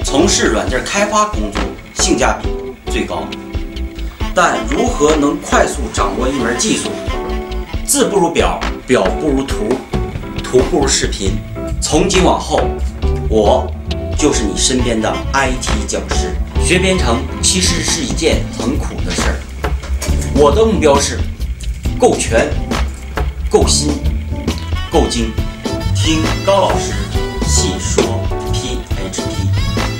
从事软件开发工作性价比最高。但如何能快速掌握一门技术？字不如表，表不如图，图不如视频。从今往后，我就是你身边的 IT 讲师。学编程其实是一件很苦的事儿。我的目标是够全、够新、够精。听高老师细说 PHP。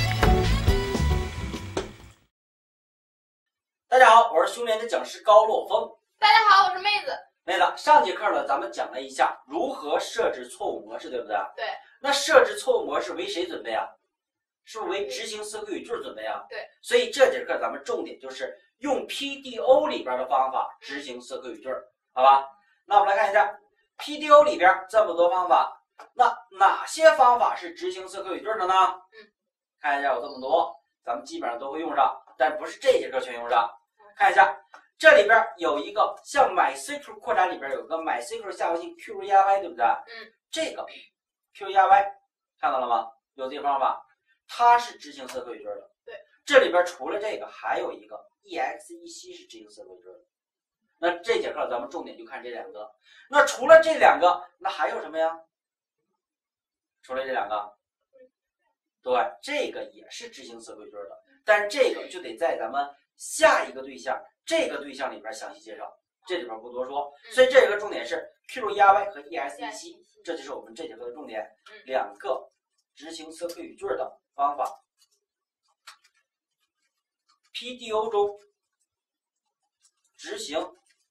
大家好，我是兄联的讲师高洛峰。 大家好，我是妹子。 妹子，上节课呢，咱们讲了一下如何设置错误模式，对不对？ 对。 那设置错误模式为谁准备啊？是不是为执行SQL语句准备啊？ 对。 所以这节课咱们重点就是用 PDO 里边的方法执行SQL语句，好吧？那我们来看一下 PDO 里边这么多方法，那哪些方法是执行SQL语句的呢？看一下有这么多，咱们基本上都会用上，但不是这节课全用上。看一下，这里边有一个像 MySQL 扩展里边有个 MySQL 下划线 Query， 对不对？这个 Query 看到了吗？有这个方法，它是执行SQL语句的。 对， 这里边除了这个，还有一个 EXEC 是执行SQL语句的。那这节课咱们重点就看这两个。那除了这两个，那还有什么呀？除了这两个，对，这个也是执行SQL语句的，但是这个就得在咱们下一个对象这个对象里边详细介绍，这里边不多说。所以这个重点是 Query 和 EXEC， 这就是我们这节课的重点，两个执行SQL语句的方法。PDO 中执行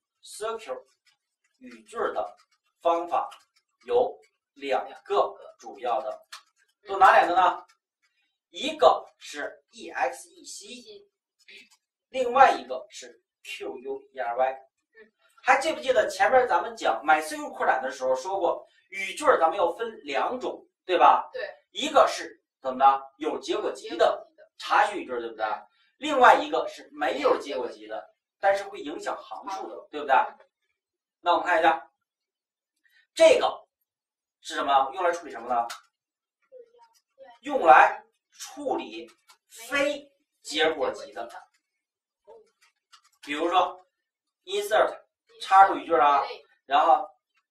SQL语句的方法有两个主要的，都哪两个呢？一个是 EXEC， 另外一个是 Query。还记不记得前面咱们讲 MySQL 扩展的时候说过，语句咱们要分两种，对吧？ 对。一个是怎么着有结果集的查询语句，对不对？另外一个是没有结果集的，但是会影响行数的，对不对？那我们看一下，这个是什么？用来处理什么呢？用来处理非结果集的，比如说 insert 插入语句啊，然后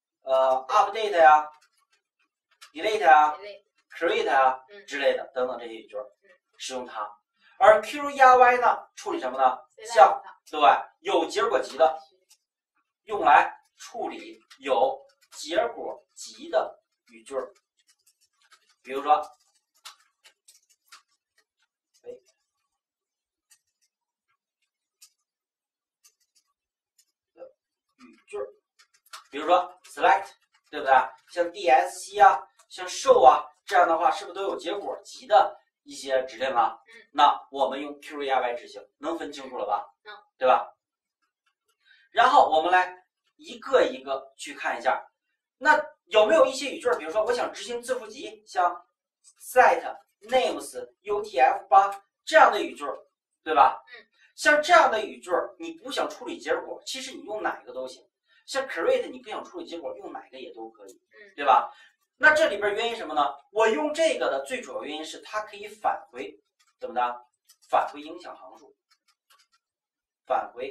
update 呀、delete 呀、create 啊之类的等等这些语句，使用它。而 Query 呢，处理什么呢？像对有结果集的，用来处理有结果集的语句，比如说语句，比如说 select， 对不对？像 DSC 啊，像 show 啊，这样的话是不是都有结果集的一些指令啊？那我们用 Query 执行，能分清楚了吧？对吧？然后我们来一个一个去看一下，那有没有一些语句，比如说我想执行字符集，像 set names UTF-8这样的语句，对吧？像这样的语句，你不想处理结果，其实你用哪个都行。像 create 你不想处理结果，用哪个也都可以，对吧？那这里边原因什么呢？我用这个的最主要原因是它可以返回怎么的？返回影响行数，返回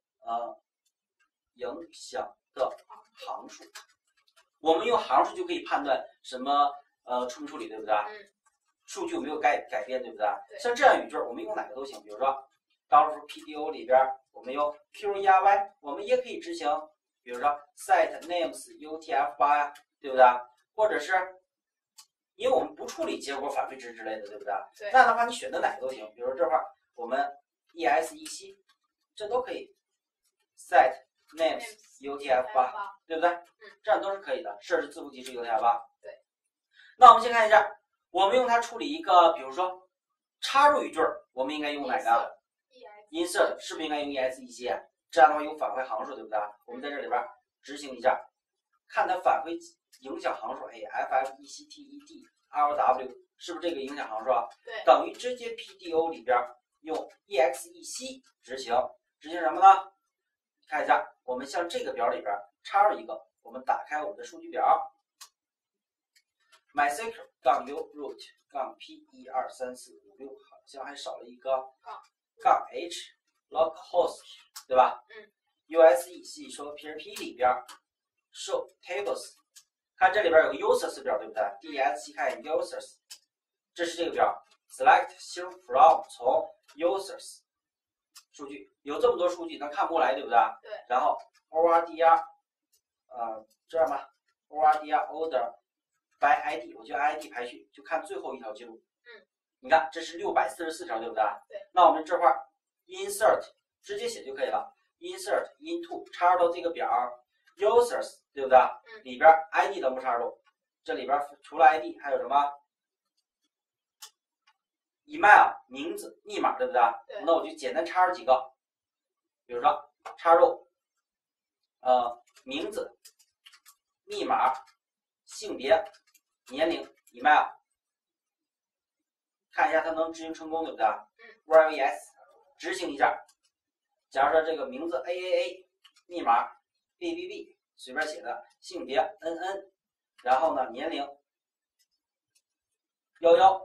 影响的行数。我们用行数就可以判断什么处不处理，对不对？数据有没有改变，对不对？像这样语句我们用哪个都行，比如说高老师 PDO 里边我们用 Query， 我们也可以执行，比如说 set names UTF-8呀，对不对？或者是因为我们不处理结果返回值之类的，对不对？那样的话你选择哪个都行，比如说这块我们 EXEC 这都可以 set names UTF-8， 对不对？这样都是可以的，设置字符集是 UTF-8。 对。 那我们先看一下，我们用它处理一个，比如说插入语句，我们应该用哪个 ？insert 是不是应该用 EXEC 啊？这样的话有返回行数，对不对？我们在这里边执行一下，看它返回影响行数，FFECTED LW 是不是这个影响行数啊？ 对。 等于直接 PDO 里边用 EXEC 执行什么呢？看一下，我们像这个表里边插入一个，我们打开我们的数据表， MySQL 杠 U root 杠 P 1234556，好像还少了一个杠 H localhost， 对吧？USE 说 PHP 里边 show tables， 看这里边有个 users 表，对不对 ？DES 看 users， 这是这个表 select 星 from 从 users 数据有这么多数据，咱看不过来，对不对？ 对。 然后 ordr， 这样吧 ，ordr order by ID， 我就按 ID 排序，就看最后一条记录。你看这是644条，对不对？ 对。 那我们这块 insert 直接写就可以了 ，insert into 插入到这个表 users， 对不对？里边 ID 能不插入？这里边除了 ID 还有什么 email 名字、密码，对不对？ 对。 那我就简单插入几个，比如说插入名字、密码、性别、年龄、email， 看一下它能执行成功，对不对？run yes 执行一下。假如说这个名字 AAA， 密码 BBB， 随便写的，性别 NN， 然后呢年龄11，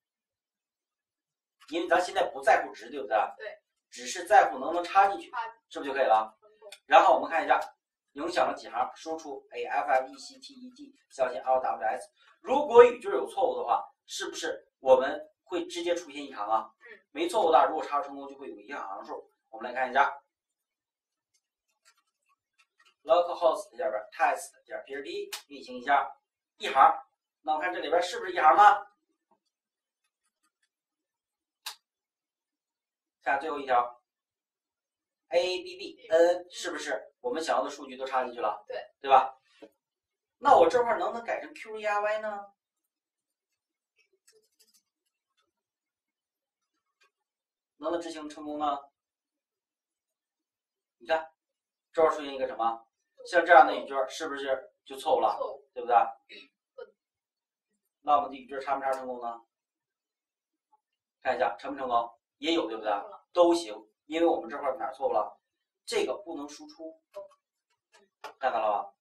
因为咱现在不在乎值，对不对？ 对。只是在乎能不能插进去，是不是就可以了？然后我们看一下影响了几行，输出 AFFECTED 小写 LWS。如果语句有错误的话，是不是我们会直接出现一行啊？没错误的，如果插入成功就会有一行数。我们来看一下 localhost 下边 test.php 运行一下一行，那我看这里边是不是一行呢？看最后一条 AABBN 是不是我们想要的数据都插进去了？ 对， 对吧？那我这块能不能改成 QERY 呢？能不能执行成功呢？你看，这会出现一个什么？像这样的语句是不是就错误了？对不对？那我们的语句插没插成功呢？看一下成不成功？也有，对不对？都行，因为我们这块哪儿错误了？这个不能输出，看到了吧？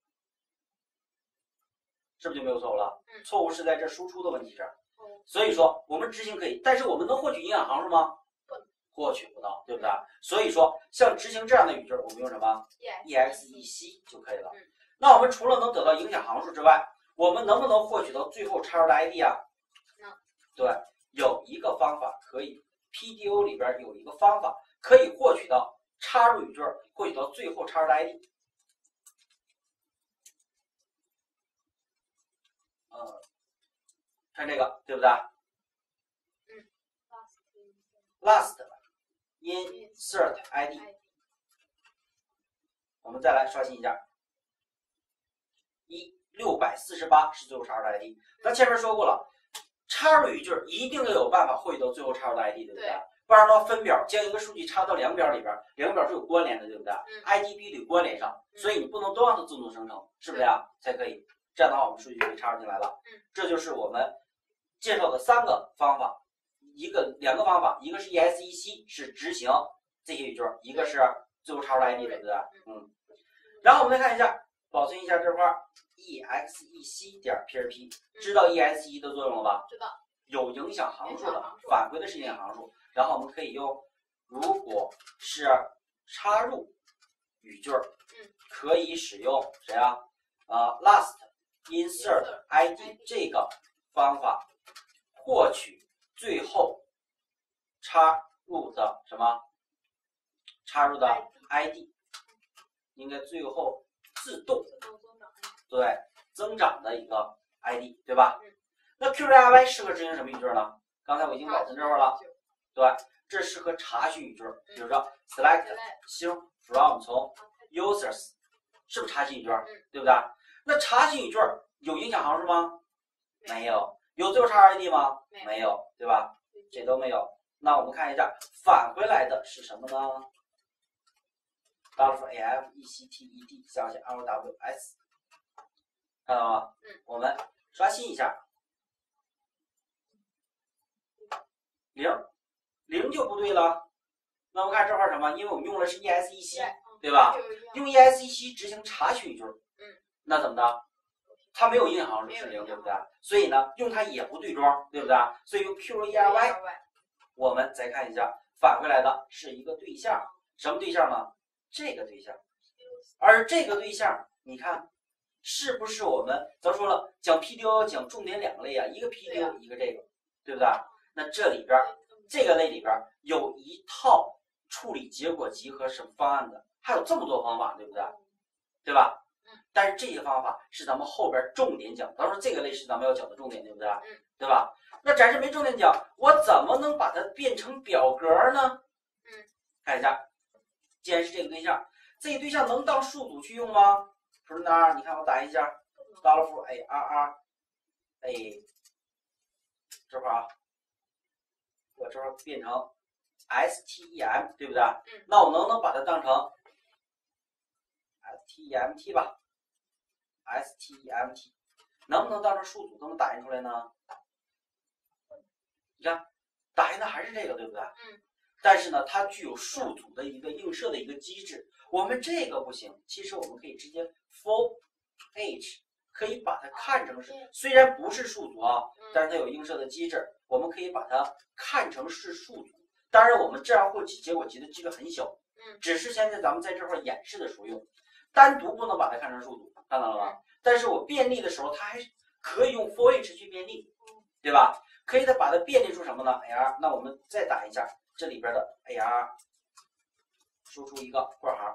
是不是就没有错误了？错误是在这输出的问题上。所以说我们执行可以，但是我们能获取营养函数吗？获取不到，对不对？所以说像执行这样的语句，我们用什么 exec 就可以了。那我们除了能得到影响函数之外，我们能不能获取到最后插入的 ID 啊？对，有一个方法可以 ，PDO 里边有一个方法可以获取到插入语句，获取到最后插入的 ID。看这个对不对？last insert ID， 我们再来刷新一下，648是最后插入的 ID。咱前面说过了，插入语句一定要有办法汇到最后插入的 ID， 对不对？不然的话，分表将一个数据插到两个表里边，两个表是有关联的，对不对？ID 必须得关联上，所以你不能都让它自动生成，是不是呀？才可以。这样的话，我们数据就可以插入进来了。这就是我们介绍的3个方法，两个方法，一个是 exec 是执行这些语句，一个是最后插入 ID， 对不对？然后我们再看一下，保存一下这块 exec.php， 知道 exec 的作用了吧？ 知道。 有影响函数的，返回的是影响函数。然后我们可以用，如果是插入语句，可以使用谁啊？last insert ID 这个方法获取最后插入的什么？插入的 ID 应该最后自动对增长的一个 ID， 对吧？那 QERY 适合执行什么语句呢？刚才我已经保存这块了，对，这适合查询语句，比如说 select 星 from 从 users， 是不是查询语句？对不对？那查询语句有影响函数吗？没有。有最后插入 ID 吗？没有，对吧？这都没有。那我们看一下返回来的是什么呢？$AFECTED 小写 LWS， 看到吗？我们刷新一下，0就不对了。那我们看这块什么？因为我们用的是 exec， 对吧？用 exec 执行查询语句，那怎么的？ 它没有阴行数是0，对不对？所以呢，用它也不对庄，对不对？所以用 Q_ERY， 我们再看一下，返回来的是一个对象，什么对象呢？这个对象。而这个对象，你看是不是我们咱说了讲 PDO 要讲重点2个类啊，一个 PDO， 一个这个，对不对？那这里边这个类里边有一套处理结果集和什么方案的，还有这么多方法，对不对？对吧？但是这些方法是咱们后边重点讲，咱说这个类是咱们要讲的重点，对不对？对吧？那展示没重点讲，我怎么能把它变成表格呢？看一下，既然是这个对象，这个对象能当数组去用吗？说哪儿？你看我打一下$ARR， 哎，这块啊，我这块变成 STEM， 对不对？那我能不能把它当成 STEMT 吧 ？STEMT 能不能当成数组这么打印出来呢？你看，打印的还是这个，对不对？但是呢，它具有数组的一个映射的一个机制。我们这个不行，其实我们可以直接 for h， 可以把它看成是，虽然不是数组啊，但是它有映射的机制，我们可以把它看成是数组。当然，我们这样获取结果集的几率很小，只是现在咱们在这块演示的时候用，单独不能把它看成数组，看到了吗？但是我便利的时候，它还可以用 for h 去便利，对吧？可以把它便利出什么呢 ？AR， 那我们再打一下这里边的 AR， 输出一个括号，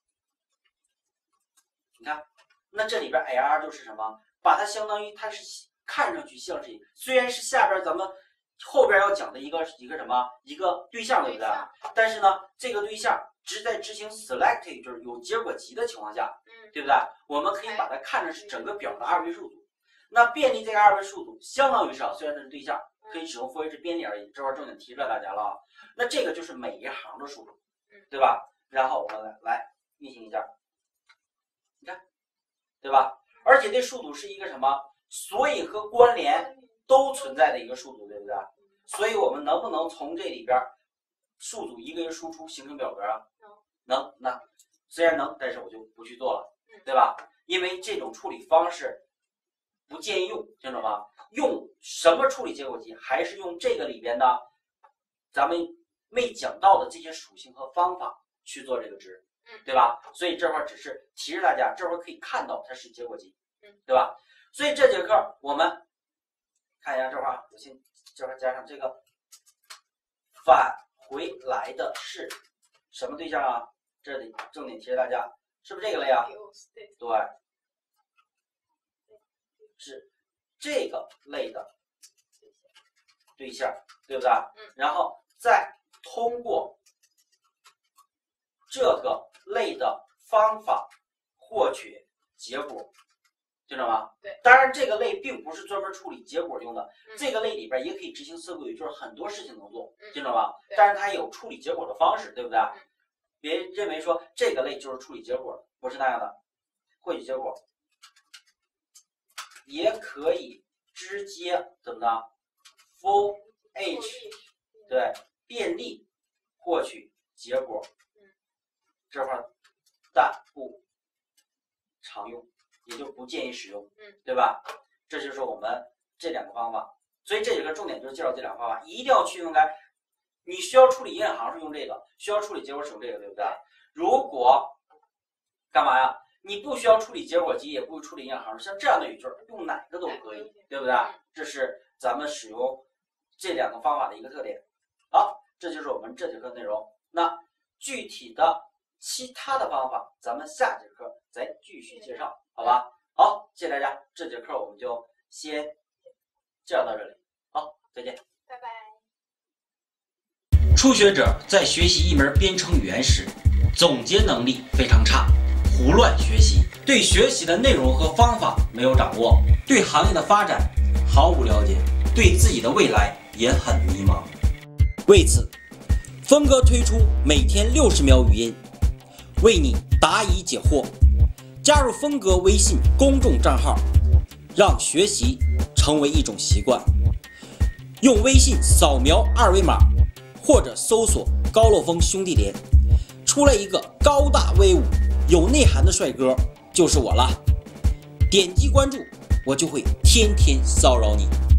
你看，那这里边 AR 就是什么？把它相当于它是看上去像是，虽然是下边咱们后边要讲的一个什么一个对象，对不对？但是呢，这个对象只在执行 select 就是有结果集的情况下，对不对？我们可以把它看成是整个表的2位数组。那便利这个2位数组相当于是啊，虽然它是对象，可以使用 for h 便利而已。这块重点提出来大家了啊。那这个就是每一行的数组，对吧？然后我们来运行一下，你看，对吧？而且这数组是一个什么？索引和关联都存在的一个数组，对不对？所以我们能不能从这里边数组一个一个输出形成表格啊？能。那虽然能，但是我就不去做了，对吧？因为这种处理方式不建议用，听懂吗？用什么处理结果集？还是用这个里边的咱们没讲到的这些属性和方法去做这个值，对吧？所以这块只是提示大家，这会可以看到它是结果集，对吧？所以这节课我们看一下这块，我先这块加上这个返回来的是什么对象啊？这里重点提示大家，是不是这个类啊？对，是这个类的对象，对不对？然后再通过这个类的方法获取结果，听懂吗？ 对。 当然，这个类并不是专门处理结果用的，这个类里边也可以执行四个语，就是很多事情能做，听懂吗？但是它也有处理结果的方式，对不对？别认为说这个类就是处理结果的，不是那样的。获取结果也可以直接怎么的 for h 对便利获取结果，这块但不常用，也就不建议使用，对吧？这就是我们这2个方法。所以这节课重点就是介绍这2个方法，一定要去用它。你需要处理银行是用这个，需要处理结果使用这个，对不对？如果干嘛呀？你不需要处理结果集，也不会处理银行，像这样的语句用哪个都可以，对不对？这是咱们使用这2个方法的一个特点。好，这就是我们这节课内容。那具体的其他的方法，咱们下节课再继续介绍，好吧？好，谢谢大家，这节课我们就先介绍到这里。好，再见， 拜拜。 初学者在学习一门编程语言时，总结能力非常差，胡乱学习，对学习的内容和方法没有掌握，对行业的发展毫无了解，对自己的未来也很迷茫。为此，峰哥推出每天60秒语音，为你答疑解惑。加入峰哥微信公众账号，让学习成为一种习惯。用微信扫描2维码，或者搜索高洛峰兄弟连，出来一个高大威武有内涵的帅哥就是我了。点击关注， 我就会天天骚扰你。